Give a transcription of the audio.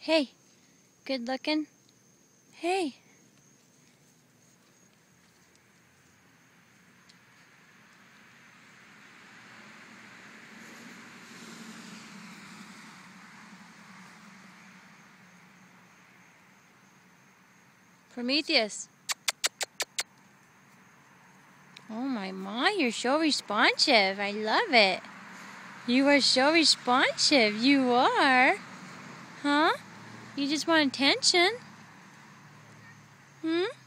Hey, good looking. Hey. Prometheus. Oh my, you're so responsive. I love it. You are so responsive. You are. Huh? You just want attention. Hmm?